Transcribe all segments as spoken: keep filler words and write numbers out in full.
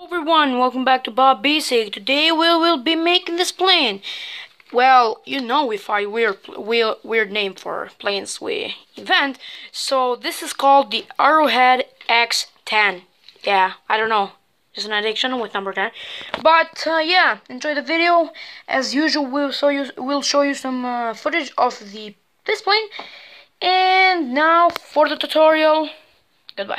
Everyone, welcome back to Bob Basic. Today we will be making this plane. Well, you know we find weird, weird, weird name for planes we invent. So this is called the Arrowhead X ten. Yeah, I don't know. It's an addiction with number ten. But uh, yeah, enjoy the video. As usual, we'll show you we'll show you some uh, footage of the this plane. And now for the tutorial. Goodbye.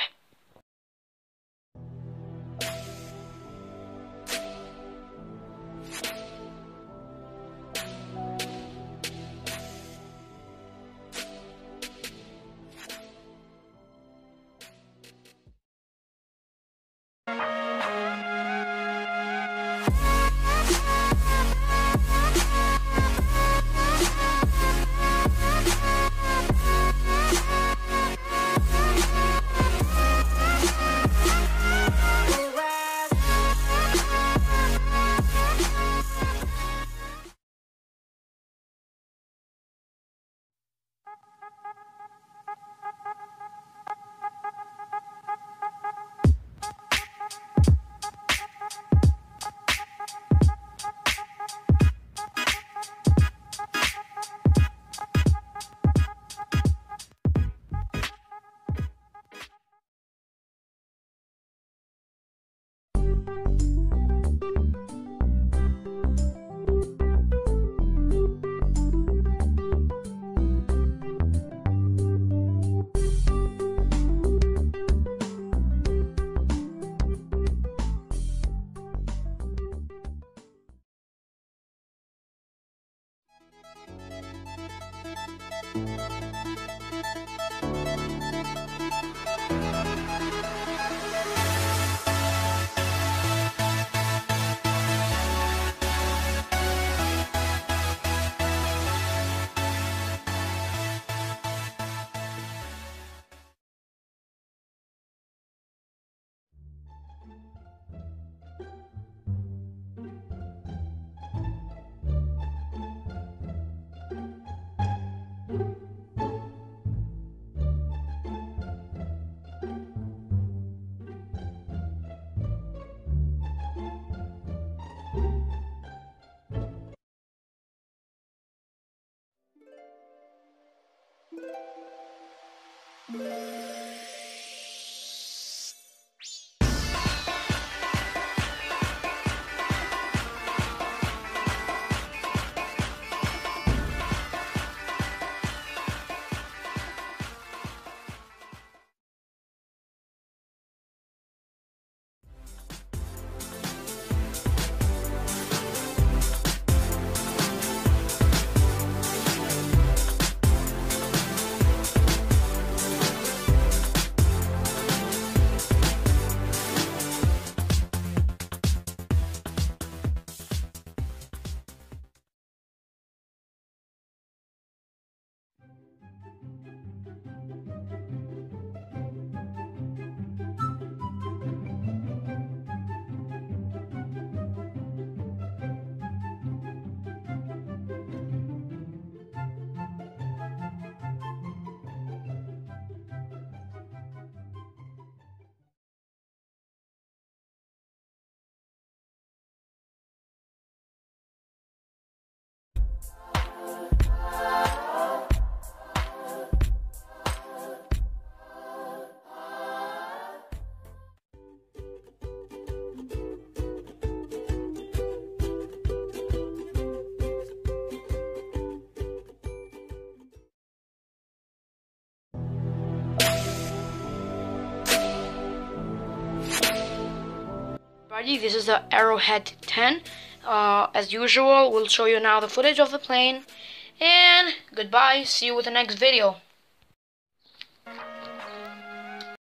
This is the Arrowhead ten. Uh, as usual, we'll show you now the footage of the plane. And goodbye. See you with the next video.